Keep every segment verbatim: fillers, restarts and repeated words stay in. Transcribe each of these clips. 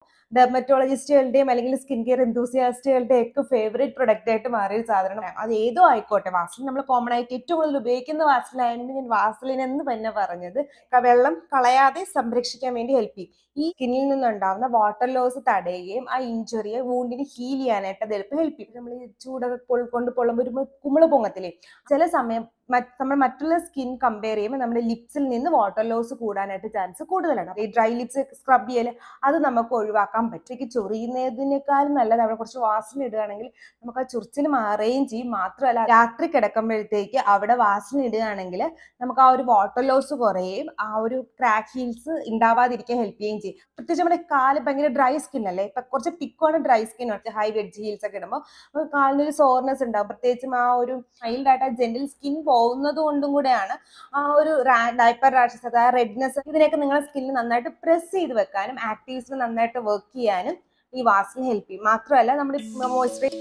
ഡെർമറ്റോളജിസ്റ്റുകളുടെയും അല്ലെങ്കിൽ skin care എന്തൂസിയാസ്റ്റുകളുടെയും ഒക്കെ favourite product ആയിട്ട് മാറിയ സാധനമാണ്. അത് ഏതോ ആയിക്കോട്ടെ, വാസലിൻ നമ്മൾ കോമൺ ആയിട്ട് ഏറ്റവും കൂടുതൽ ഉപയോഗിക്കുന്ന വാസലിനായതുകൊണ്ട് ഞാൻ വാസലിൻ എന്ന് തന്നെ പറഞ്ഞത്. വെള്ളം കളയാതെ സംരക്ഷിക്കാൻ വേണ്ടി ഹെൽപ്പ് ചെയ്യും. ഈ സ്കിന്നിൽ നിന്നുണ്ടാവുന്ന വാട്ടർ ലോസ് തടയുകയും ആ ഇഞ്ചുറിയെ വൂണ്ടിന് ഹീൽ ചെയ്യാനായിട്ട് അത് എളുപ്പം ഹെൽപ്പ് ചെയ്യും. നമ്മൾ ഈ ചൂടൊക്കെ കൊണ്ട് പൊള്ളുമ്പോൾ ഒരു കുമിള് പൊങ്ങത്തില്ലേ, ചില സമയം നമ്മൾ മറ്റുള്ള സ്കിൻ കമ്പയർ ചെയ്യുമ്പോൾ നമ്മുടെ ലിപ്സിൽ നിന്ന് വാട്ടർ ലോസ് കൂടാനായിട്ട് ചാൻസ് കൂടുതലാണ്. ഈ ഡ്രൈ ലിപ്സ് സ്ക്രബ് ചെയ്യൽ അത് നമുക്ക് ഒഴിവാക്കാൻ പറ്റും. എനിക്ക് ചൊറിയുന്നതിനേക്കാളും നല്ലത് അവിടെ കുറച്ച് വാസലിൻ ഇടുകയാണെങ്കിൽ നമുക്ക് ആ ചൊറിച്ചിൽ മാറുകയും ചെയ്യും. മാത്രമല്ല രാത്രി കിടക്കുമ്പോഴത്തേക്ക് അവിടെ വാസലിൻ ഇടുകയാണെങ്കിൽ നമുക്ക് ആ ഒരു വാട്ടർ ലോസ് കുറയുകയും ആ ഒരു ക്രാക്ക് ഹീൽസ് ഉണ്ടാവാതിരിക്കാൻ ഹെൽപ്പ് ചെയ്യുകയും ചെയ്യും. പ്രത്യേകിച്ച് നമ്മുടെ കാല് ഭയങ്കര ഡ്രൈ സ്കിൻ അല്ലേ, ഇപ്പൊ കുറച്ച് പിക്കോണ് ഡ്രൈ സ്കിൻ ഒക്കെ ഹൈ വെഡ്ജ് ഹീൽസ് ഒക്കെ ഇടുമ്പോൾ നമുക്ക് കാലിനൊരു സോർനെസ് ഉണ്ടാവും. പ്രത്യേകിച്ചും ആ ഒരു മൈൽഡായിട്ട് ആ ജെന്റിൽ സ്കിൻ പോകുന്നത് കൊണ്ടും കൂടെയാണ് ആ ഒരു ഡയപ്പർ റാഷസ്, അതായത് റെഡ്നെസ്, ഇതിനൊക്കെ നിങ്ങളുടെ സ്കിന്നിൽ നന്നായിട്ട് പ്രസ് ചെയ്ത് വെക്കാനും ആക്റ്റീവ്സിന് നന്നായിട്ട് വർക്ക് ചെയ്യാനും ഈ വാസലിൻ ഹെൽപ്പ് ചെയ്യും. മാത്രമല്ല നമ്മുടെ മോയ്സ്ചറൈസ്.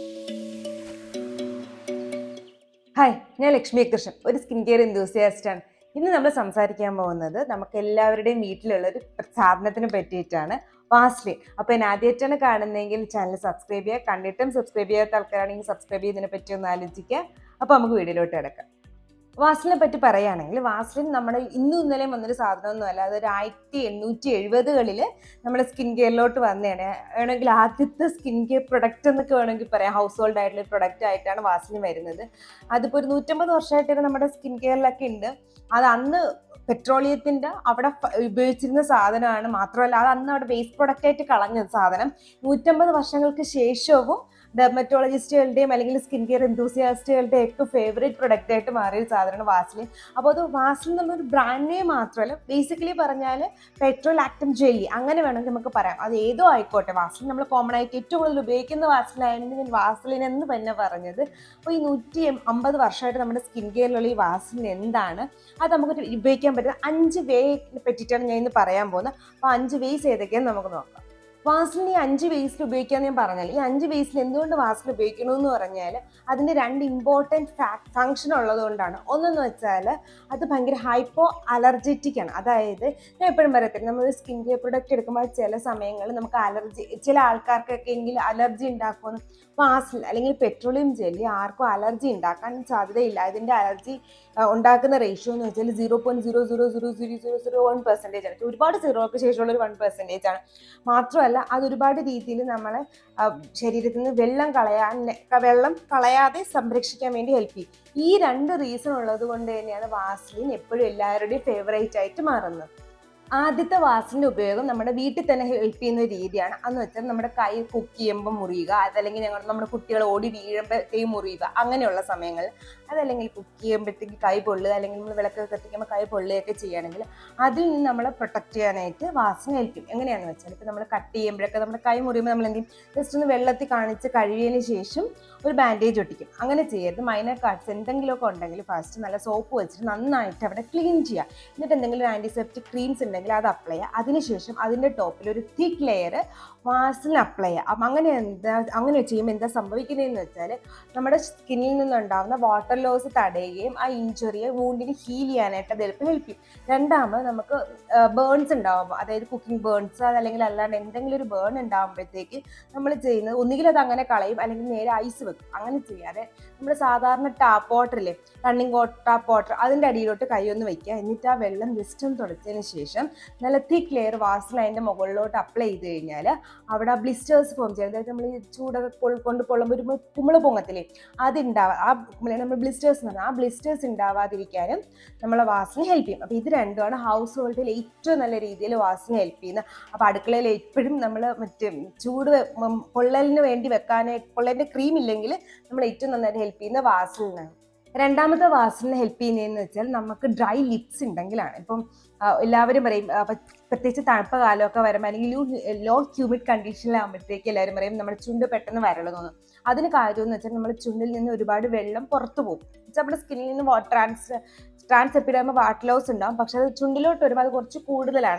ഹായ്, ഞാൻ ലക്ഷ്മികൃഷ്ണൻ, ഒരു സ്കിൻ കെയർ എന്തൂസിയാസ്റ്റ് ആണ്. ഇന്ന് നമ്മൾ സംസാരിക്കാൻ പോകുന്നത് നമുക്ക് എല്ലാവരുടെയും വീട്ടിലുള്ള ഒരു സാധനത്തിനെ പറ്റിയിട്ടാണ്, വാസലിൻ. അപ്പോൾ ഞാൻ ആദ്യമായിട്ടാണ് കാണുന്നതെങ്കിൽ ചാനൽ സബ്സ്ക്രൈബ് ചെയ്യുക. കണ്ടിട്ടും സബ്സ്ക്രൈബ് ചെയ്യാത്ത ആൾക്കാരാണെങ്കിൽ സബ്സ്ക്രൈബ് ചെയ്തതിനെ പറ്റി ഒന്ന് ആലോചിക്കുക. അപ്പോൾ നമുക്ക് വീഡിയോയിലോട്ട് കിടക്കാം. വാസലിനെ പറ്റി പറയുകയാണെങ്കിൽ വാസലിൻ നമ്മുടെ ഇന്നും ഇന്നലെയും വന്നൊരു സാധനമൊന്നുമല്ല. അതൊരു ആയിരത്തി എണ്ണൂറ്റി എഴുപതുകളിൽ നമ്മുടെ സ്കിൻ കെയറിലോട്ട് വന്നതാണ്. വേണമെങ്കിൽ ആദ്യത്തെ സ്കിൻ കെയർ പ്രൊഡക്റ്റ് എന്നൊക്കെ വേണമെങ്കിൽ പറയാം. ഹൗസ് ഹോൾഡ് ആയിട്ടുള്ള പ്രൊഡക്റ്റ് ആയിട്ടാണ് വാസലിൻ വരുന്നത്. അതിപ്പോൾ ഒരു നൂറ്റമ്പത് വർഷമായിട്ട് നമ്മുടെ സ്കിൻ കെയറിലൊക്കെ ഉണ്ട്. അത് അന്ന് പെട്രോളിയത്തിൻ്റെ അവിടെ ഉപയോഗിച്ചിരുന്ന സാധനമാണ്. മാത്രമല്ല അത് അന്ന് അവിടെ വേസ്റ്റ് പ്രൊഡക്റ്റ് ആയിട്ട് കളഞ്ഞ സാധനം നൂറ്റമ്പത് വർഷങ്ങൾക്ക് ശേഷവും ഡെർമറ്റോളജിസ്റ്റുകളുടെയും അല്ലെങ്കിൽ സ്കിൻ കെയർ എന്തൂസിയാസ്റ്റുകളുടെയും ഒക്കെ ഫേവറേറ്റ് പ്രൊഡക്റ്റ് ആയിട്ട് മാറിയ സാധനമാണ് വാസലിൻ. അപ്പോൾ അത് വാസലിൻ എന്നൊരു ബ്രാൻഡ് നെയിം മാത്രമല്ല, ബേസിക്കലി പറഞ്ഞാൽ പെട്രോലാക്ടം ജെല്ലി അങ്ങനെ വേണമെങ്കിൽ നമുക്ക് പറയാം. അത് ഏതോ ആയിക്കോട്ടെ, വാസലിൻ നമ്മൾ കോമൺ ആയിട്ട് ഏറ്റവും കൂടുതൽ ഉപയോഗിക്കുന്ന വാസലിനായതുകൊണ്ട് ഞാൻ വാസലിൻ എന്ന് തന്നെ പറഞ്ഞത്. അപ്പോൾ ഈ നൂറ്റി അമ്പത് വർഷമായിട്ട് നമ്മുടെ സ്കിൻ കെയറിലുള്ള ഈ വാസലിൻ എന്താണ്, അത് നമുക്ക് ഉപയോഗിക്കാൻ പറ്റുന്ന അഞ്ച് വേ പറ്റിയിട്ടാണ് ഞാൻ ഇന്ന് പറയാൻ പോകുന്നത്. അപ്പോൾ അഞ്ച് വേസ് ഏതൊക്കെയാണെന്ന് നമുക്ക് നോക്കാം. വാസലിൻ ഈ അഞ്ച് വേസിൽ ഉപയോഗിക്കാമെന്ന് ഞാൻ പറഞ്ഞാൽ, ഈ അഞ്ച് വേസിൽ എന്തുകൊണ്ട് വാസലിൻ ഉപയോഗിക്കണമെന്ന് പറഞ്ഞാൽ അതിന് രണ്ട് ഇമ്പോർട്ടൻറ്റ് ഫങ്ഷൻ ഉള്ളത് കൊണ്ടാണ്. ഒന്നെന്ന് വെച്ചാൽ അത് ഭയങ്കര ഹൈപ്പോ അലർജറ്റിക് ആണ്. അതായത് ഞാൻ എപ്പോഴും പറയത്തില്ല, നമ്മൾ സ്കിൻ കെയർ പ്രൊഡക്റ്റ് എടുക്കുമ്പോൾ ചില സമയങ്ങളിൽ നമുക്ക് അലർജി, ചില ആൾക്കാർക്കൊക്കെ എങ്കിൽ അലർജി ഉണ്ടാക്കുമെന്ന്. വാസലിൻ അല്ലെങ്കിൽ പെട്രോളിയം ജെല്ലി ആർക്കും അലർജി ഉണ്ടാക്കാൻ സാധ്യതയില്ല. അതിൻ്റെ അലർജി ഉണ്ടാക്കുന്ന റേഷ്യോ എന്ന് വെച്ചാൽ zero point zero zero zero zero zero zero one percentage ആണ്. ഒരുപാട് സീറോക്ക് ശേഷമുള്ള ഒരു വൺ പെർസെൻറ്റേജ് ആണ്. മാത്രമല്ല അത് ഒരുപാട് രീതിയിൽ നമ്മളെ ശരീരത്തിൽ നിന്ന് വെള്ളം കളയാൻ വെള്ളം കളയാതെ സംരക്ഷിക്കാൻ വേണ്ടി ഹെൽപ്പ് ചെയ്യും. ഈ രണ്ട് റീസൺ ഉള്ളത് കൊണ്ട് തന്നെയാണ് വാസലിൻ എപ്പോഴും എല്ലാവരുടെയും ഫേവറേറ്റ് ആയിട്ട് മാറുന്നത്. ആദ്യത്തെ വാസലിൻ്റെ ഉപയോഗം നമ്മുടെ വീട്ടിൽ തന്നെ ഹെൽപ്പ് ചെയ്യുന്ന രീതിയാണ്. അതെന്ന് വെച്ചാൽ നമ്മുടെ കൈ കുക്ക് ചെയ്യുമ്പോൾ മുറിയുക, അതല്ലെങ്കിൽ ഞങ്ങൾ നമ്മുടെ കുട്ടികൾ ഓടി വീഴുമ്പോഴത്തേക്കും മുറിയുക, അങ്ങനെയുള്ള സമയങ്ങളിൽ, അതല്ലെങ്കിൽ കുക്ക് ചെയ്യുമ്പോഴത്തേക്ക് കൈ പൊള്ളുക, അല്ലെങ്കിൽ നമ്മൾ വിളക്കൊക്കെ കത്തിക്കുമ്പോൾ കൈ പൊള്ളുകയൊക്കെ ചെയ്യുകയാണെങ്കിൽ അതിൽ നിന്ന് നമ്മളെ പ്രൊട്ടക്ട് ചെയ്യാനായിട്ട് വാസലിൻ ഹെൽപ്പ് ചെയ്യും. എങ്ങനെയാണെന്ന് വെച്ചാൽ ഇപ്പോൾ നമ്മൾ കട്ട് ചെയ്യുമ്പോഴൊക്കെ നമ്മുടെ കൈ മുറിയുമ്പോൾ നമ്മൾ എന്ത് ചെയ്യും, ജസ്റ്റ് ഒന്ന് വെള്ളത്തിൽ കാണിച്ച് കഴുകിയതിന് ശേഷം ഒരു ബാൻഡേജ് ഒട്ടിക്കും. അങ്ങനെ ചെയ്യരുത്. മൈനർ കാർഡ്സ് എന്തെങ്കിലുമൊക്കെ ഉണ്ടെങ്കിൽ ഫസ്റ്റ് നല്ല സോപ്പ് വെച്ചിട്ട് നന്നായിട്ട് അവിടെ ക്ലീൻ ചെയ്യുക. എന്നിട്ട് എന്തെങ്കിലും ആൻറ്റിസെപ്റ്റിക് ക്രീംസ് ഉണ്ടെങ്കിൽ അത് അപ്ലൈ ചെയ്യുക. അതിനുശേഷം അതിൻ്റെ ടോപ്പിൽ ഒരു തിക്ക് ലെയർ വാസലിൻ അപ്ലൈ ചെയ്യുക. അപ്പം അങ്ങനെ എന്താ അങ്ങനെ ചെയ്യുമ്പോൾ എന്താ സംഭവിക്കുന്നതെന്ന് വെച്ചാൽ നമ്മുടെ സ്കിന്നിൽ നിന്നുണ്ടാകുന്ന വാട്ടർ ലോസ് തടയുകയും ആ ഇഞ്ചുറിയെ വൂണ്ടിന് ഹീൽ ചെയ്യാനായിട്ട് അത് എളുപ്പം ഹെൽപ്പ് ചെയ്യും. രണ്ടാമത് നമുക്ക് ബേൺസ് ഉണ്ടാകുമ്പോൾ, അതായത് കുക്കിംഗ് ബേൺസ് അതല്ലെങ്കിൽ അല്ലാണ്ട് എന്തെങ്കിലും ഒരു ബേൺ ഉണ്ടാകുമ്പോഴത്തേക്ക് നമ്മൾ ചെയ്യുന്നത് ഒന്നുകിൽ അത് അങ്ങനെ കളയും അല്ലെങ്കിൽ നേരെ ഐസ് വെക്കും. അങ്ങനെ ചെയ്യാതെ നമ്മൾ സാധാരണ ടാപ്പ് വാട്ടറില്ലേ, റണ്ണിങ് ടാപ്പ് വാട്ടർ, അതിൻ്റെ അടിയിലോട്ട് കൈ ഒന്ന് വയ്ക്കുക. എന്നിട്ട് ആ വെള്ളം ജസ്റ്റ് ഒന്ന് തുടച്ചതിന് ശേഷം നല്ല തിക്ക് ലെയർ വാസലിൻ അതിൻ്റെ മുകളിലോട്ട് അപ്ലൈ ചെയ്ത് കഴിഞ്ഞാൽ അവിടെ ആ ബ്ലിസ്റ്റേഴ്സ് ഫോം ചെയ്യും. അതായത് നമ്മൾ ഈ ചൂടൊക്കെ കൊണ്ട് പൊള്ളുമ്പോൾ ഒരു കുമിള് പൊങ്ങത്തില്ലേ, അതുണ്ടാവുക, ആ നമ്മൾ ബ്ലിസ്റ്റേഴ്സ് എന്ന് പറഞ്ഞാൽ ആ ബ്ലിസ്റ്റേഴ്സ് ഉണ്ടാവാതിരിക്കാനും നമ്മളെ വാസലിൻ ഹെൽപ്പ് ചെയ്യും. അപ്പോൾ ഇത് രണ്ടുമാണ് ഹൗസ് ഹോൾഡിൽ ഏറ്റവും നല്ല രീതിയിൽ വാസലിൻ ഹെൽപ്പ് ചെയ്യുന്നത്. അപ്പോൾ അടുക്കളയിൽ എപ്പോഴും നമ്മൾ മറ്റേ ചൂട് പൊള്ളലിന് വേണ്ടി വെക്കാനായിട്ട് പൊള്ളലിൻ്റെ ക്രീം ഇല്ലെങ്കിൽ നമ്മൾ ഏറ്റവും നന്നായിട്ട് ഹെൽപ്പ് ചെയ്യുന്ന വാസലിനാണ്. രണ്ടാമത്തെ വാസലിന് ഹെൽപ്പ് ചെയ്യുന്നതെന്ന് വെച്ചാൽ നമുക്ക് ഡ്രൈ ലിപ്സ് ഉണ്ടെങ്കിലാണ്. ഇപ്പം എല്ലാവരും പറയും, പ്രത്യേകിച്ച് തണുപ്പ് കാലമൊക്കെ വരുമ്പോൾ അല്ലെങ്കിൽ ലോ ഹ്യൂമിഡ് കണ്ടീഷനിലാകുമ്പോഴത്തേക്ക് എല്ലാവരും പറയും നമ്മുടെ ചുണ്ട് പെട്ടെന്ന് വരള് തോന്നും. അതിന് കാര്യം എന്ന് വെച്ചാൽ നമ്മുടെ ചുണ്ടിൽ നിന്ന് ഒരുപാട് വെള്ളം പുറത്തു പോകും. നമ്മുടെ സ്കിന്നിൽ നിന്ന് trans trans epidermal water loss ഉണ്ടാകും. പക്ഷെ അത് ചുണ്ടിലോട്ട് വരുമ്പോൾ അത് കുറച്ച് കൂടുതലാണ്.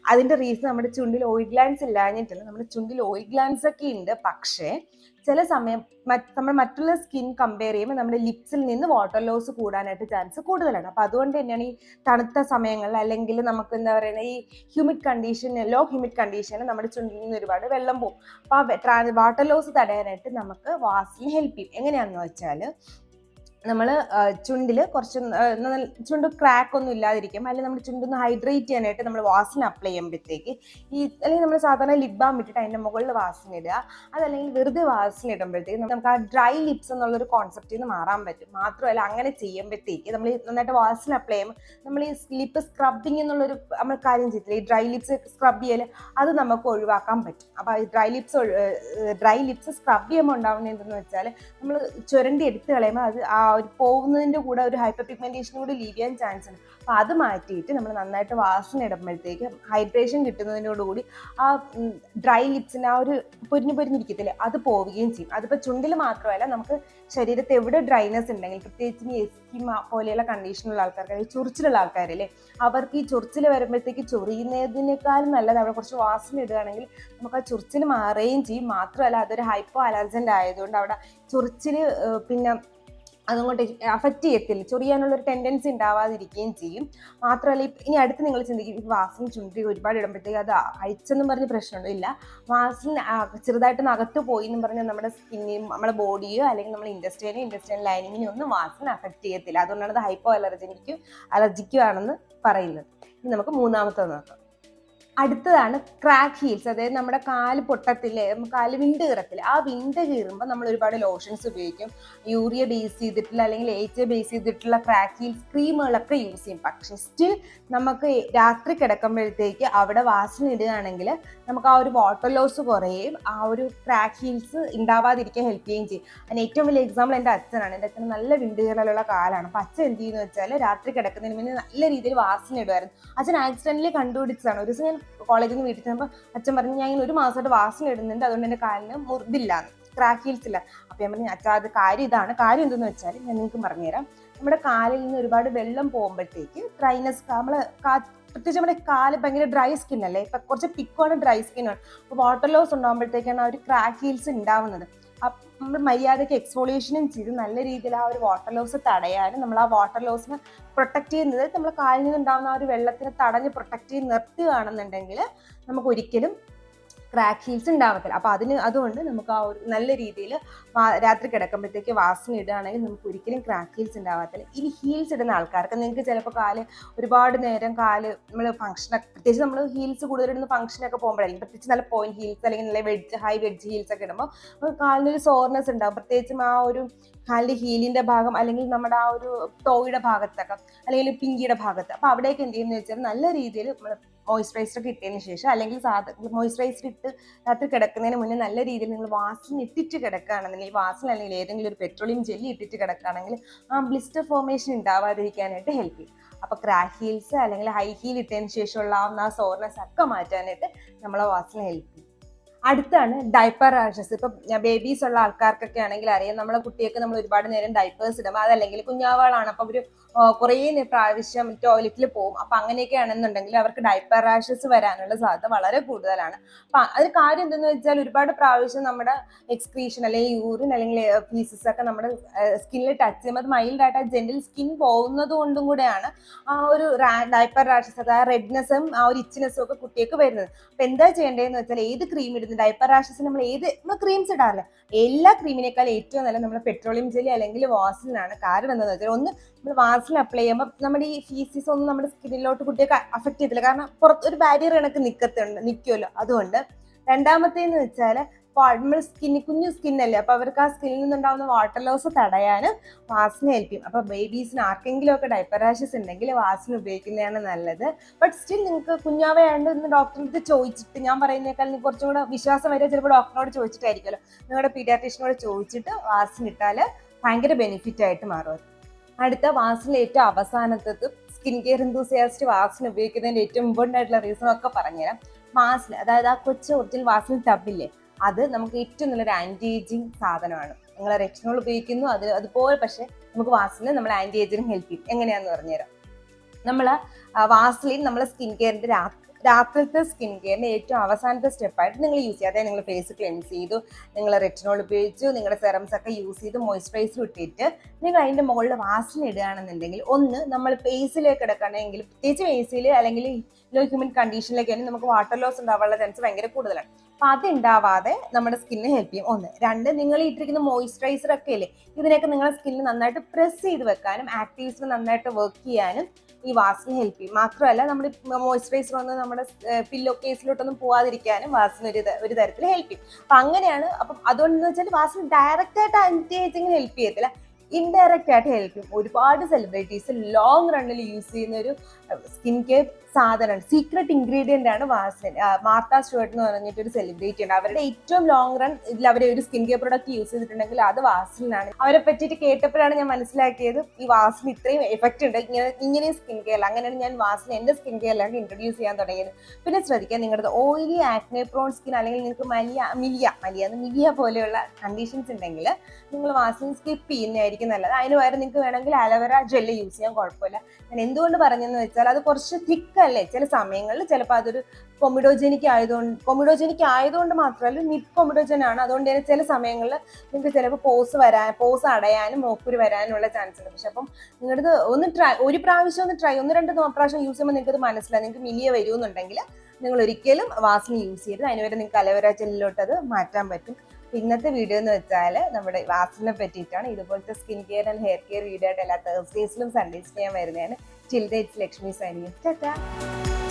അതിൻ്റെ റീസൺ നമ്മുടെ ചുണ്ടിൽ ഓയിൽ ഗ്ലാൻസ് ഇല്ലാഞ്ഞിട്ടില്ല, നമ്മുടെ ചുണ്ടിൽ ഓയിൽ ഗ്ലാൻസ് ഒക്കെ ഉണ്ട്. പക്ഷേ ചില സമയം നമ്മൾ മറ്റുള്ള സ്കിൻ കമ്പയർ ചെയ്യുമ്പോൾ നമ്മുടെ ലിപ്സിൽ നിന്ന് വാട്ടർ ലോസ് കൂടാനായിട്ട് ചാൻസ് കൂടുതലാണ്. അപ്പോൾ അതുകൊണ്ട് തന്നെയാണ് ഈ തണുത്ത സമയങ്ങളിൽ അല്ലെങ്കിൽ നമുക്ക് എന്താ പറയുന്നത് ഈ ഹ്യൂമിഡ് കണ്ടീഷൻ ലോ ഹ്യൂമിഡ് കണ്ടീഷനിൽ നമ്മുടെ ചുണ്ടിൽ നിന്ന് ഒരുപാട് വെള്ളം പോകും. അപ്പോൾ ആ വാട്ടർ ലോസ് തടയാനായിട്ട് നമുക്ക് വാസലിൻ ഹെൽപ്പ് ചെയ്യും. എങ്ങനെയാണെന്ന് വെച്ചാൽ നമ്മൾ ചുണ്ടിൽ കുറച്ച് ചുണ്ട് ക്രാക്ക് ഒന്നും ഇല്ലാതിരിക്കും, അല്ലെങ്കിൽ നമ്മുടെ ചുണ്ടൊന്ന് ഹൈഡ്രേറ്റ് ചെയ്യാനായിട്ട് നമ്മൾ വാസലിൻ അപ്ലൈ ചെയ്യുമ്പോഴത്തേക്ക് ഈ അല്ലെങ്കിൽ നമ്മൾ സാധാരണ ലിപ് ബാം ഇട്ടിട്ട് അതിൻ്റെ മുകളിൽ വാസലിൻ ഇടുക, അതല്ലെങ്കിൽ വെറുതെ വാസലിൻ ഇടുമ്പോഴത്തേക്ക് നമുക്ക് ആ ഡ്രൈ ലിപ്സ് എന്നുള്ളൊരു കോൺസെപ്റ്റിൽ നിന്ന് മാറാൻ പറ്റും. മാത്രമല്ല അങ്ങനെ ചെയ്യുമ്പോഴത്തേക്ക് നമ്മൾ നന്നായിട്ട് വാസലിൻ അപ്ലൈ ചെയ്യുമ്പോൾ നമ്മൾ ഈ ലിപ്പ് സ്ക്രബിങ് എന്നുള്ളൊരു നമ്മൾ കാര്യം ചെയ്തില്ല, ഈ ഡ്രൈ ലിപ്സ് സ്ക്രബ് ചെയ്യൽ അത് നമുക്ക് ഒഴിവാക്കാൻ പറ്റും. അപ്പോൾ ഈ dry lips dry lips scrub ചെയ്യുമ്പോൾ ഉണ്ടാകുന്നത് എന്തെന്ന് വെച്ചാൽ നമ്മൾ ചുരണ്ടി എടുത്ത് കളയുമ്പോൾ അത് ആ ഒരു പോകുന്നതിൻ്റെ കൂടെ ഒരു ഹൈപ്പർ പിഗ്മെന്റേഷനും കൂടി ലീവ് ചെയ്യാൻ ചാൻസ് ഉണ്ട്. അപ്പോൾ അത് മാറ്റിയിട്ട് നമ്മൾ നന്നായിട്ട് വാസലിൻ ഇടുമ്പോഴത്തേക്ക് ഹൈഡ്രേഷൻ കിട്ടുന്നതിനോടുകൂടി ആ ഡ്രൈ ലിപ്സിന് ആ ഒരു പൊരിഞ്ഞ് പൊരിഞ്ഞിരിക്കത്തില്ലേ അത് പോവുകയും ചെയ്യും. അതിപ്പോൾ ചുണ്ടിൽ മാത്രമല്ല, നമുക്ക് ശരീരത്ത് എവിടെ ഡ്രൈനെസ് ഉണ്ടെങ്കിൽ, പ്രത്യേകിച്ച് ഈ എസ്കിമ പോലെയുള്ള കണ്ടീഷനുള്ള ആൾക്കാർക്ക്, അല്ലെങ്കിൽ ചൊറിച്ചിലുള്ള ആൾക്കാരല്ലേ, അവർക്ക് ഈ ചൊറിച്ചിൽ വരുമ്പോഴത്തേക്ക് ചൊറിയുന്നതിനേക്കാളും നല്ലത് അവിടെ കുറച്ച് വാസലിൻ ഇടുകയാണെങ്കിൽ നമുക്ക് ആ ചൊറിച്ചിൽ മാറുകയും ചെയ്യും. മാത്രമല്ല അതൊരു ഹൈപ്പോ അലർജൻ്റ് ആയതുകൊണ്ട് അവിടെ ചൊറിച്ചിൽ പിന്നെ അതുകൊണ്ട് അഫക്റ്റ് ചെയ്യത്തില്ല, ചൊറിയാനുള്ളൊരു ടെൻഡൻസി ഉണ്ടാവാതിരിക്കുകയും ചെയ്യും. മാത്രമല്ല ഇനി അടുത്ത് നിങ്ങൾ ചിന്തിക്കും ഈ വാസലിൻ ചുണ്ടി ഒരുപാട് ഇടുമ്പോഴത്തേക്ക് അത് അയച്ചെന്നും പറഞ്ഞ് പ്രശ്നമുണ്ടോ? ഇല്ല, വാസലിൻ ചെറുതായിട്ടൊന്ന് അകത്ത് പോയി എന്നും പറഞ്ഞാൽ നമ്മുടെ സ്കിന്നിനും നമ്മുടെ ബോഡിയോ അല്ലെങ്കിൽ നമ്മുടെ ഇൻഡസ്ട്രിയലും ഇൻഡസ്ട്രിയൽ ലൈനിങ്ങിനും ഒന്നും വാസലിൻ അഫക്റ്റ് ചെയ്യത്തില്ല. അതുകൊണ്ടാണ് അത് ഹൈപ്പോ അലർജനിക്കും അലർജിക്കും ആണെന്ന് പറയുന്നത്. ഇനി നമുക്ക് മൂന്നാമത്തെ നോക്കാം. അടുത്തതാണ് ക്രാക്ക് ഹീൽസ്. അതായത് നമ്മുടെ കാല് പൊട്ടത്തില്ലേ, കാല് വിണ്ട് കീറത്തില്ല, ആ വിണ്ട് കീറുമ്പോൾ നമ്മൾ ഒരുപാട് ലോഷൻസ് ഉപയോഗിക്കും, യൂറിയ ബേസ് ചെയ്തിട്ടുള്ള അല്ലെങ്കിൽ എച്ച് ബേസ് ചെയ്തിട്ടുള്ള ക്രാക്ക് ഹീൽസ് ക്രീമുകളൊക്കെ യൂസ് ചെയ്യും. പക്ഷേ സ്റ്റിൽ നമുക്ക് രാത്രി കിടക്കുമ്പോഴത്തേക്ക് അവിടെ വാസലിൻ ഇടുകയാണെങ്കിൽ നമുക്ക് ആ ഒരു വാട്ടർ ലോസ് കുറയും, ആ ഒരു ക്രാക്ക് ഹീൽസ് ഉണ്ടാവാതിരിക്കാൻ ഹെൽപ്പ് ചെയ്യുകയും ചെയ്യും. അതിന് ഏറ്റവും വലിയ എക്സാമ്പിൾ എൻ്റെ അച്ഛനാണ്. എൻ്റെ അച്ഛന് നല്ല വിണ്ട് കീറലുള്ള കാലാണ്. അപ്പോൾ അച്ഛൻ എന്ത് ചെയ്യുന്നു വെച്ചാൽ രാത്രി കിടക്കുന്നതിന് മുന്നേ നല്ല രീതിയിൽ വാസലിൻ ഇടുമായിരുന്നു. അച്ഛൻ ആക്സിഡൻ്റലി കണ്ടുപിടിച്ചതാണ്. ഒരു ദിവസം ഞാൻ കോളേജിൽ നിന്ന് വീട്ടിൽ ചെന്നപ്പോൾ അച്ഛൻ പറഞ്ഞു ഞാൻ ഇങ്ങനെ ഒരു മാസമായിട്ട് വാസലിൻ ഇടുന്നുണ്ട്, അതുകൊണ്ട് എൻ്റെ കാലിന് മുറിവില്ലാന്ന്, ക്രാക്ക് ഹീൽസ് ഇല്ല. അപ്പോൾ ഞാൻ പറഞ്ഞു അച്ഛാ അത് കാര്യം ഇതാണ്. കാര്യം എന്തെന്ന് വെച്ചാൽ ഞാൻ നിങ്ങൾക്ക് പറഞ്ഞുതരാം. നമ്മുടെ കാലിൽ നിന്ന് ഒരുപാട് വെള്ളം പോകുമ്പോഴത്തേക്ക് ഡ്രൈനെസ്, നമ്മൾ പ്രത്യേകിച്ച് നമ്മുടെ കാല് ഭയങ്കര ഡ്രൈ സ്കിൻ അല്ലേ, ഇപ്പം കുറച്ച് പിക്കുമാണ് ഡ്രൈ സ്കിന്നാണ്. അപ്പോൾ വാട്ടർ ലോസ് ഉണ്ടാകുമ്പോഴത്തേക്കാണ് ആ ഒരു ക്രാക്ക് ഹീൽസ് ഉണ്ടാവുന്നത്. അപ്പം നമ്മൾ മര്യാദയ്ക്ക് എക്സ്ഫോളിയേഷനും ചെയ്ത് നല്ല രീതിയിൽ ആ ഒരു വാട്ടർ ലോസ് തടയാനും നമ്മൾ ആ വാട്ടർ ലോസിനെ പ്രൊട്ടക്ട് ചെയ്യുന്നത് നമ്മൾ കാലിൽ നിന്നുണ്ടാകുന്ന ആ ഒരു വെള്ളത്തിനെ തടഞ്ഞ് പ്രൊട്ടക്ട് ചെയ്ത് നിർത്തുകയാണെന്നുണ്ടെങ്കിൽ നമുക്ക് ഒരിക്കലും ക്രാക്ക് ഹീൽസ് ഉണ്ടാവത്തില്ല. അപ്പോൾ അതിന് അതുകൊണ്ട് നമുക്ക് ആ ഒരു നല്ല രീതിയിൽ രാത്രി കിടക്കുമ്പോഴത്തേക്ക് വാസലിൻ ഇടുകയാണെങ്കിൽ നമുക്ക് ഒരിക്കലും ക്രാക്ക് ഹീൽസ് ഉണ്ടാവത്തില്ല. ഇനി ഹീൽസ് ഇടുന്ന ആൾക്കാർക്ക് നിങ്ങൾക്ക് ചിലപ്പോൾ കാല് ഒരുപാട് നേരം കാല് നമ്മൾ ഫംഗ്ഷനൊക്കെ, പ്രത്യേകിച്ച് നമ്മൾ ഹീൽസ് കൂടുതലിടുന്ന ഫംഗ്ഷനൊക്കെ പോകുമ്പോഴായിരിക്കും, പ്രത്യേകിച്ച് നല്ല പോയിന്റ് ഹീൽസ് അല്ലെങ്കിൽ നല്ല വെഡ്ജ് ഹൈ വെഡ്ജ് ഹീൽസ് ഒക്കെ ഇടുമ്പോൾ നമുക്ക് കാലിനൊരു സോർനെസ് ഉണ്ടാകും. പ്രത്യേകിച്ചും ആ ഒരു കാലിൻ്റെ ഹീലിൻ്റെ ഭാഗം അല്ലെങ്കിൽ നമ്മുടെ ആ ഒരു ടോയുടെ ഭാഗത്തൊക്കെ അല്ലെങ്കിൽ പിങ്കിയുടെ ഭാഗത്ത്. അപ്പോൾ അവിടേക്ക് എന്ത് ചെയ്യുന്നത് വെച്ചാൽ നല്ല രീതിയിൽ നമ്മൾ മോയ്സ്ചറൈസർ ഒക്കെ ഇട്ടതിന് ശേഷം അല്ലെങ്കിൽ സാധാരണ മോയ്സ്ചറൈസർ ഇട്ട് രാത്രി കിടക്കുന്നതിന് മുന്നേ നല്ല രീതിയിൽ നിങ്ങൾ വാസലിൻ ഇട്ടിട്ട് കിടക്കുകയാണെന്നുണ്ടെങ്കിൽ വാസലിൻ അല്ലെങ്കിൽ ഏതെങ്കിലും ഒരു പെട്രോളിയം ജെല്ലി ഇട്ടിട്ട് കിടക്കുകയാണെങ്കിൽ ആ ബ്ലിസ്റ്റർ ഫോർമേഷൻ ഉണ്ടാവാതിരിക്കാനായിട്ട് ഹെൽപ്പ് ചെയ്യും. അപ്പോൾ ക്രാക്ക് ഹീൽസ് അല്ലെങ്കിൽ ഹൈ ഹീൽ ഇട്ടതിന് ശേഷമുള്ള ആ സോർനെസ് ഒക്കെ മാറ്റാനായിട്ട് നമ്മളെ വാസലിൻ ഹെൽപ്പ് ചെയ്യും. അടുത്താണ് ഡൈപ്പർ റാഷസ്. ഇപ്പം ബേബീസ് ഉള്ള ആൾക്കാർക്കൊക്കെ ആണെങ്കിൽ അറിയാം, നമ്മളെ കുട്ടിയൊക്കെ നമ്മൾ ഒരുപാട് നേരം ഡൈപ്പേഴ്സ് ഇടും, അതല്ലെങ്കിൽ കുഞ്ഞാവാളാണ് അപ്പോൾ അവർ കുറേ പ്രാവശ്യം ടോയ്ലറ്റിൽ പോകും. അപ്പം അങ്ങനെയൊക്കെ ആണെന്നുണ്ടെങ്കിൽ അവർക്ക് ഡൈപ്പർ റാഷസ് വരാനുള്ള സാധ്യത വളരെ കൂടുതലാണ്. അപ്പം അതിന് കാര്യം എന്തെന്ന് വെച്ചാൽ ഒരുപാട് പ്രാവശ്യം നമ്മുടെ എക്സ്ക്രീഷൻ അല്ലെങ്കിൽ യൂറിൻ അല്ലെങ്കിൽ ഫീസസ് ഒക്കെ നമ്മുടെ സ്കിന്നിൽ ടച്ച് ചെയ്യുമ്പോൾ അത് മൈൽഡായിട്ട് ആ ജെന്റിൽ സ്കിൻ പോകുന്നത് കൊണ്ടും കൂടെയാണ് ആ ഒരു ഡൈപ്പർ റാഷസ്, അതായത് റെഡ്നെസ്സും ആ ഒരു ഇച്ചിനെസ്സും ഒക്കെ കുട്ടിയൊക്കെ വരുന്നത്. അപ്പം എന്താ ചെയ്യേണ്ടതെന്ന് വെച്ചാൽ ഏത് ക്രീം ഇടുന്നത്, ഡൈപ്പർ റാഷസ് നമ്മൾ ഏത് നമ്മൾ ക്രീംസ് ഇടാറില്ല, എല്ലാ ക്രീമിനേക്കാൾ ഏറ്റവും നല്ല നമ്മൾ പെട്രോളിയം ജെല്ലി അല്ലെങ്കിൽ വാസലിനാണ്. കാരണം എന്താണെന്ന് വെച്ചാൽ ഒന്ന് നമ്മൾ വാസലിൻ അപ്ലൈ ചെയ്യുമ്പോൾ നമ്മുടെ ഈ ഫീസസ് ഒന്നും നമ്മുടെ സ്കിന്നിലോട്ട് കുട്ടിയൊക്കെ അഫക്റ്റ് ചെയ്തില്ല, കാരണം പുറത്ത് ഒരു ബാരിയർ കണക്ക് നിൽക്കത്തുണ്ട് നിൽക്കുമല്ലോ. അതുകൊണ്ട് രണ്ടാമത്തേന്ന് വെച്ചാൽ നമ്മൾ സ്കിന്നി കുഞ്ഞു സ്കിന്നല്ലേ, അപ്പോൾ അവർക്ക് ആ സ്കിന്നിൽ നിന്നുണ്ടാകുന്ന വാട്ടർ ലോസ് തടയാനും വാസലിൻ ഹെൽപ്പ് ചെയ്യും. അപ്പോൾ ബേബീസിന് ആർക്കെങ്കിലും ഒക്കെ ഡൈപ്പർ റാഷസ് ഉണ്ടെങ്കിൽ വാസലിൻ ഉപയോഗിക്കുന്നതാണ് നല്ലത്. ബട്ട് സ്റ്റിൽ നിങ്ങൾക്ക് കുഞ്ഞാവയാണ്ട് ഇന്ന് ഡോക്ടറിൻ്റെ അടുത്ത് ചോദിച്ചിട്ട്, ഞാൻ പറയുന്നേക്കാൾ നിങ്ങൾക്ക് കുറച്ചും കൂടെ വിശ്വാസം വരെ ചിലപ്പോൾ ഡോക്ടറിനോട് ചോദിച്ചിട്ടായിരിക്കുമല്ലോ, നിങ്ങളുടെ പീഡിയാട്രീഷ്യനോട് ചോദിച്ചിട്ട് വാസലിൻ ഇട്ടാൽ ഭയങ്കര ബെനിഫിറ്റ് ആയിട്ട് മാറും. അടുത്ത വാസലിൻ ഏറ്റവും അവസാനത്തതും സ്കിൻ കെയർ എന്തൂസിയാസ്റ്റ് വാസലിൻ ഉപയോഗിക്കുന്നതിൻ്റെ ഏറ്റവും ഇമ്പോർട്ടൻ്റ് ആയിട്ടുള്ള റീസൺ ഒക്കെ പറഞ്ഞുതരാം. വാസലിൻ, അതായത് ആ കൊച്ചു ഒറിജിനൽ വാസലിൻ ടബില്ലേ, അത് നമുക്ക് ഏറ്റവും നല്ലൊരു ആൻറ്റി ഏജിങ് സാധനമാണ്. നിങ്ങൾ റെക്സിനോൾ ഉപയോഗിക്കുന്നു അത് അതുപോലെ, പക്ഷേ നമുക്ക് വാസലിൻ നമ്മൾ ആൻറ്റി ഏജിങ് ഹെൽപ്പ് ചെയ്യും. എങ്ങനെയാണെന്ന് പറഞ്ഞുതരാം. നമ്മൾ വാസലിൻ നമ്മളെ സ്കിൻ കെയറിൻ്റെ രാത്രിത്തെ സ്കിൻ കെയറിൻ്റെ ഏറ്റവും അവസാനത്തെ സ്റ്റെപ്പായിട്ട് നിങ്ങൾ യൂസ് ചെയ്യുക. അതായത് നിങ്ങൾ ഫേസ് ക്ലെൻസ് ചെയ്തു, നിങ്ങൾ റെറ്റിനോൾ ഉപയോഗിച്ചു, നിങ്ങളുടെ സെറംസ് ഒക്കെ യൂസ് ചെയ്ത് മോയ്സ്ചറൈസർ ഇട്ടിട്ട് നിങ്ങൾ അതിൻ്റെ മുകളിൽ വാസലിൻ ഇടുകയാണെന്നുണ്ടെങ്കിൽ, ഒന്ന് നമ്മൾ ഫേസിലേക്ക് എടുക്കുകയാണെങ്കിൽ, പ്രത്യേകിച്ച് ഫേസിൽ അല്ലെങ്കിൽ ലോ ഹ്യൂമൻ കണ്ടീഷനിലേക്കാണെങ്കിൽ നമുക്ക് വാട്ടർ ലോസ് ഉണ്ടാവാനുള്ള ചാൻസ് ഭയങ്കര കൂടുതലാണ്. അപ്പം അതുണ്ടാവാതെ നമ്മുടെ സ്കിന്നിനെ ഹെൽപ്പ് ചെയ്യും. ഒന്ന്. രണ്ട്, നിങ്ങൾ ഇട്ടിരിക്കുന്ന മോയ്സ്ചറൈസർ ഒക്കെ ഇല്ലേ, ഇതിനൊക്കെ നിങ്ങളുടെ സ്കിന്നിൽ നന്നായിട്ട് പ്രസ് ചെയ്ത് വെക്കാനും ആക്റ്റീവ്സിന് നന്നായിട്ട് വർക്ക് ചെയ്യാനും ഈ വാസലിൻ ഹെൽപ്പ് ചെയ്യും. മാത്രമല്ല നമ്മുടെ മോയ്സ്ചറൈസർ ഒന്ന് നമ്മുടെ പില്ലോ കേസിലോട്ടൊന്നും പോകാതിരിക്കാനും വാസലിൻ ഒരു ഒരു തരത്തിൽ ഹെൽപ്പ് ചെയ്യും. അപ്പം അങ്ങനെയാണ്. അപ്പം അതുകൊണ്ടെന്ന് വെച്ചാൽ വാസലിൻ ഡയറക്റ്റ് ആയിട്ട് ആൻറ്റി ഏജിങ്ങിന് ഹെൽപ്പ് ചെയ്യത്തില്ല, ഇൻഡയറക്റ്റ് ആയിട്ട് ഹെൽപ്പ് ചെയ്യും. ഒരുപാട് സെലിബ്രിറ്റീസ് ലോങ് റണ്ണിൽ യൂസ് ചെയ്യുന്ന ഒരു സ്കിൻ കെയർ സാധനമാണ്, സീക്രട്ട് ഇൻഗ്രീഡിയൻ്റ് ആണ് വാസലിൻ. മാർത്ത സ്റ്റുവർട്ട് എന്ന് പറഞ്ഞിട്ട് ഒരു സെലിബ്രിറ്റി ഉണ്ട്. അവരുടെ ഏറ്റവും ലോങ് റൺ ഇതിൽ അവർ ഒരു സ്കിൻ കെയർ പ്രൊഡക്റ്റ് യൂസ് ചെയ്തിട്ടുണ്ടെങ്കിൽ അത് വാസലിനാണ്. അവരെ പറ്റിയിട്ട് കേട്ടപ്പോഴാണ് ഞാൻ മനസ്സിലാക്കിയത് ഈ വാസലിൻ ഇത്രയും എഫക്റ്റ് ഉണ്ട് ഇങ്ങനെ ഇങ്ങനെയും സ്കിൻ കെയറിൽ. അങ്ങനെയാണ് ഞാൻ വാസലിൻ എൻ്റെ സ്കിൻ കെയറിലാണ് ഇൻട്രൊഡ്യൂസ് ചെയ്യാൻ തുടങ്ങിയത്. പിന്നെ ശ്രദ്ധിക്കുക, നിങ്ങളുടെ ഓയിലി ആക്നെ പ്രോൺ സ്കിൻ അല്ലെങ്കിൽ നിങ്ങൾക്ക് മലിയ മിലിയ മലിയ മിലിയ പോലെയുള്ള കണ്ടീഷൻസ് ഉണ്ടെങ്കിൽ നിങ്ങൾ വാസലിൻ സ്കിപ്പ് ചെയ്യുന്നതായിരിക്കും നല്ലത്. അതിന് പകരം നിങ്ങൾക്ക് വേണമെങ്കിൽ അലോവേര ജെല്ല് യൂസ് ചെയ്യാൻ കുഴപ്പമില്ല. ഞാൻ എന്തുകൊണ്ട് പറഞ്ഞെന്ന് വെച്ചാൽ അത് കുറച്ച് തിക്ക് അല്ലേ, ചില സമയങ്ങളിൽ ചിലപ്പോൾ അതൊരു കൊമിഡോജനിക് ആയതുകൊണ്ട് കൊമിഡോജനിക് ആയതുകൊണ്ട് മാത്രമല്ല മിഡ് കൊമിഡോജൻ ആണ്. അതുകൊണ്ട് തന്നെ ചില സമയങ്ങളിൽ നിങ്ങൾക്ക് ചിലപ്പോൾ പോസ് വരാൻ പോസ് അടയാനും മോക്കുരു വരാനുള്ള ചാൻസ് ഉണ്ട്. പക്ഷെ അപ്പം നിങ്ങളത് ഒന്ന് ട്രൈ ഒരു പ്രാവശ്യം ഒന്ന് ട്രൈ ഒന്ന് രണ്ട് പ്രാവശ്യം യൂസ് ചെയ്യുമ്പോൾ നിങ്ങൾക്ക് അത് മനസ്സിലാവും. നിങ്ങൾക്ക് മിലിയ വരുമെന്നുണ്ടെങ്കിൽ നിങ്ങൾ ഒരിക്കലും വാസലിൻ യൂസ് ചെയ്യരുത്. അതിനുവരെ നിങ്ങൾക്ക് അലോവേര ജെല്ലിലോട്ട് അത് മാറ്റാൻ പറ്റും. ഇന്നത്തെ വീഡിയോ എന്ന് വെച്ചാൽ നമ്മുടെ വാസലിനെ പറ്റിയിട്ടാണ്. ഇതുപോലത്തെ skin care and hair care video ആയിട്ട് എല്ലാ തേഴ്സ്ഡേസിലും സൺഡേസിലും ഞാൻ വരുന്നതാണ്. Till then it's Lakshmi signing. Tata.